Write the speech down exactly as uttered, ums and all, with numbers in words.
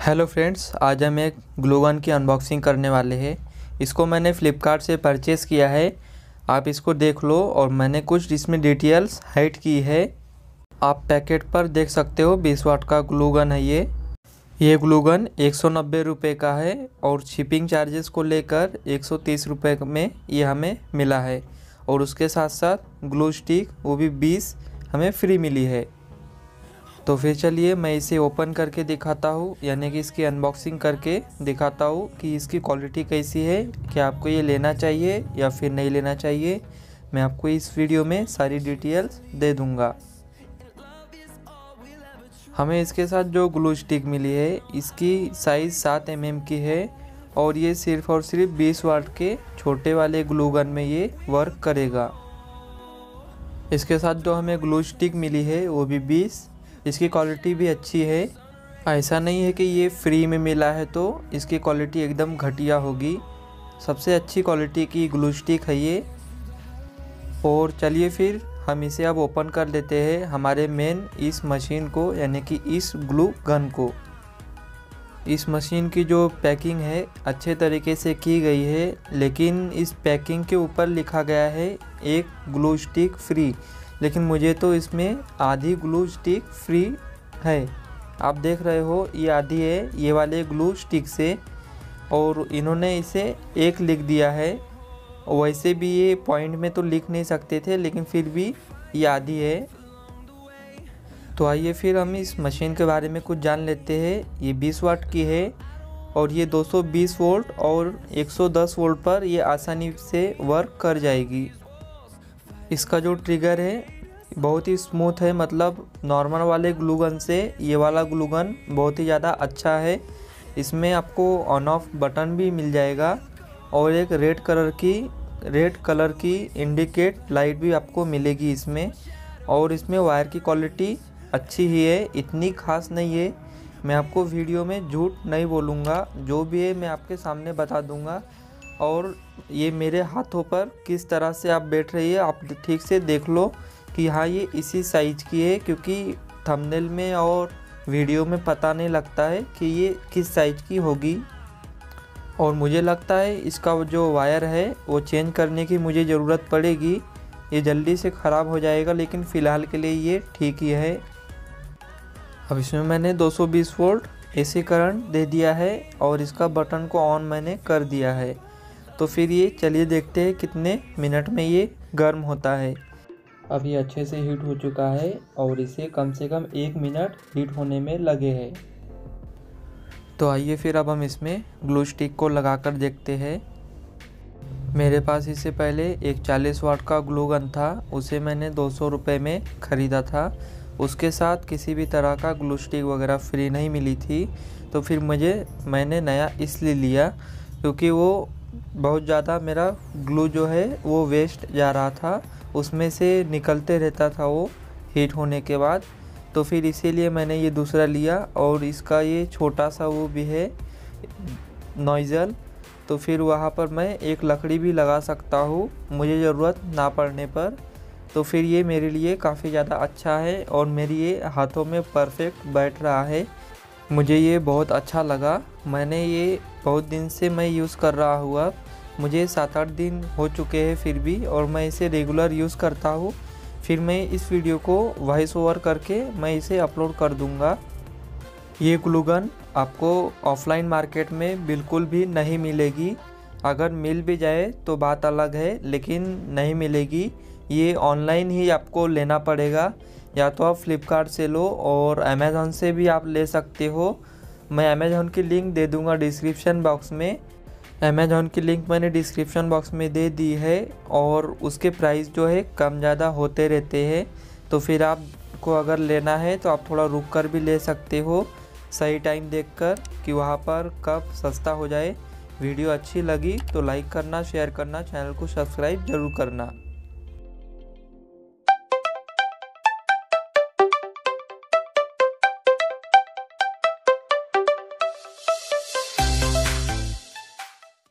Hello friends, आज हम एक ग्लू गन की अनबॉक्सिंग करने वाले हैं। इसको मैंने फ़्लिपकार्ट से परचेज़ किया है। आप इसको देख लो और मैंने कुछ इसमें डिटेल्स हाइड की है। आप पैकेट पर देख सकते हो बीस वाट का ग्लू गन है ये ये ग्लू गन एक सौ नब्बे रुपये का है और शिपिंग चार्जेस को लेकर एक सौ तीस रुपये में ये हमें मिला है। और उसके साथ साथ ग्लू स्टिक वो भी बीस हमें फ्री मिली है। तो फिर चलिए मैं इसे ओपन करके दिखाता हूँ, यानी कि इसकी अनबॉक्सिंग करके दिखाता हूँ कि इसकी क्वालिटी कैसी है, क्या आपको ये लेना चाहिए या फिर नहीं लेना चाहिए। मैं आपको इस वीडियो में सारी डिटेल्स दे दूँगा। हमें इसके साथ जो ग्लू स्टिक मिली है इसकी साइज़ सात एम एम की है और ये सिर्फ और सिर्फ बीस वाट के छोटे वाले ग्लू गन में ये वर्क करेगा। इसके साथ जो हमें ग्लू स्टिक मिली है वो भी बीस। इसकी क्वालिटी भी अच्छी है। ऐसा नहीं है कि ये फ्री में मिला है तो इसकी क्वालिटी एकदम घटिया होगी। सबसे अच्छी क्वालिटी की ग्लू स्टिक है ये। और चलिए फिर हम इसे अब ओपन कर लेते हैं हमारे मेन इस मशीन को, यानी कि इस ग्लू गन को। इस मशीन की जो पैकिंग है अच्छे तरीके से की गई है, लेकिन इस पैकिंग के ऊपर लिखा गया है एक ग्लू स्टिक फ्री, लेकिन मुझे तो इसमें आधी ग्लू स्टिक फ्री है। आप देख रहे हो ये आधी है ये वाले ग्लू स्टिक से, और इन्होंने इसे एक लिख दिया है। वैसे भी ये पॉइंट में तो लिख नहीं सकते थे, लेकिन फिर भी ये आधी है। तो आइए फिर हम इस मशीन के बारे में कुछ जान लेते हैं। ये बीस वाट की है और ये दो सौ बीस वोल्ट और एक सौ दस वोल्ट पर ये आसानी से वर्क कर जाएगी। इसका जो ट्रिगर है बहुत ही स्मूथ है, मतलब नॉर्मल वाले ग्लू गन से ये वाला ग्लू गन बहुत ही ज़्यादा अच्छा है। इसमें आपको ऑन ऑफ बटन भी मिल जाएगा और एक रेड कलर की रेड कलर की इंडिकेट लाइट भी आपको मिलेगी इसमें। और इसमें वायर की क्वालिटी अच्छी ही है, इतनी खास नहीं है। मैं आपको वीडियो में झूठ नहीं बोलूँगा, जो भी है मैं आपके सामने बता दूँगा। और ये मेरे हाथों पर किस तरह से आप बैठ रही है आप ठीक से देख लो कि हाँ ये इसी साइज की है, क्योंकि थंबनेल में और वीडियो में पता नहीं लगता है कि ये किस साइज की होगी। और मुझे लगता है इसका जो वायर है वो चेंज करने की मुझे ज़रूरत पड़ेगी, ये जल्दी से ख़राब हो जाएगा, लेकिन फ़िलहाल के लिए ये ठीक ही है। अब इसमें मैंने दो सौ बीस वोल्ट एसी करंट दे दिया है और इसका बटन को ऑन मैंने कर दिया है। तो फिर ये चलिए देखते हैं कितने मिनट में ये गर्म होता है। अब ये अच्छे से हीट हो चुका है और इसे कम से कम एक मिनट हीट होने में लगे हैं। तो आइए फिर अब हम इसमें ग्लू स्टिक को लगा कर देखते हैं। मेरे पास इससे पहले एक चालीस वाट का ग्लू गन था, उसे मैंने दो सौ रुपये में ख़रीदा था। उसके साथ किसी भी तरह का ग्लू स्टिक वगैरह फ्री नहीं मिली थी। तो फिर मुझे मैंने नया इसलिए लिया क्योंकि वो बहुत ज़्यादा मेरा ग्लू जो है वो वेस्ट जा रहा था, उसमें से निकलते रहता था वो हीट होने के बाद। तो फिर इसीलिए मैंने ये दूसरा लिया। और इसका ये छोटा सा वो भी है नॉइज़ल, तो फिर वहाँ पर मैं एक लकड़ी भी लगा सकता हूँ मुझे ज़रूरत ना पड़ने पर। तो फिर ये मेरे लिए काफ़ी ज़्यादा अच्छा है और मेरी ये हाथों में परफेक्ट बैठ रहा है। मुझे ये बहुत अच्छा लगा। मैंने ये बहुत दिन से मैं यूज़ कर रहा हूँ, अब मुझे सात आठ दिन हो चुके हैं फिर भी, और मैं इसे रेगुलर यूज़ करता हूँ। फिर मैं इस वीडियो को वॉइस ओवर करके मैं इसे अपलोड कर दूँगा। ये ग्लू गन आपको ऑफलाइन मार्केट में बिल्कुल भी नहीं मिलेगी। अगर मिल भी जाए तो बात अलग है, लेकिन नहीं मिलेगी। ये ऑनलाइन ही आपको लेना पड़ेगा, या तो आप फ्लिपकार्ट से लो और अमेज़ॉन से भी आप ले सकते हो। मैं अमेज़ॉन की लिंक दे दूंगा डिस्क्रिप्शन बॉक्स में। अमेज़ॉन की लिंक मैंने डिस्क्रिप्शन बॉक्स में दे दी है और उसके प्राइस जो है कम ज़्यादा होते रहते हैं। तो फिर आपको अगर लेना है तो आप थोड़ा रुक कर भी ले सकते हो, सही टाइम देखकर कि वहाँ पर कब सस्ता हो जाए। वीडियो अच्छी लगी तो लाइक करना, शेयर करना, चैनल को सब्सक्राइब ज़रूर करना।